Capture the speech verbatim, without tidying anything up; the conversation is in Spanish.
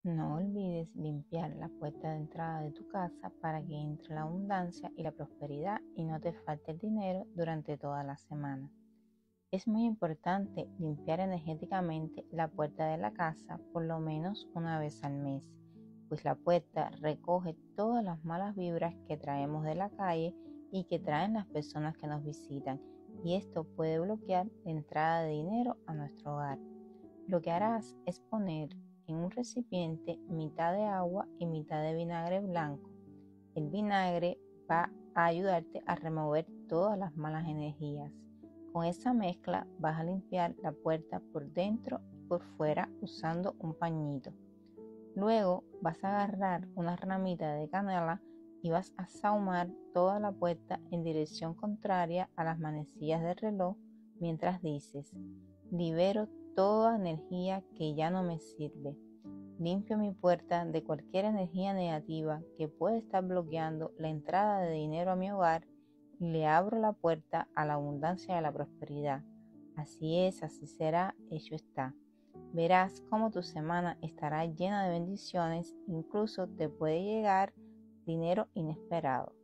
No olvides limpiar la puerta de entrada de tu casa para que entre la abundancia y la prosperidad y no te falte el dinero durante toda la semana. Es muy importante limpiar energéticamente la puerta de la casa por lo menos una vez al mes, pues la puerta recoge todas las malas vibras que traemos de la calle y que traen las personas que nos visitan, y esto puede bloquear la entrada de dinero a nuestro hogar. Lo que harás es poner en un recipiente mitad de agua y mitad de vinagre blanco. El vinagre va a ayudarte a remover todas las malas energías. Con esa mezcla vas a limpiar la puerta por dentro y por fuera usando un pañito. Luego vas a agarrar una ramita de canela y vas a sahumar toda la puerta en dirección contraria a las manecillas del reloj mientras dices: libero toda energía que ya no me sirve. Limpio mi puerta de cualquier energía negativa que pueda estar bloqueando la entrada de dinero a mi hogar y le abro la puerta a la abundancia y a la prosperidad. Así es, así será, hecho está. Verás cómo tu semana estará llena de bendiciones, incluso te puede llegar dinero inesperado.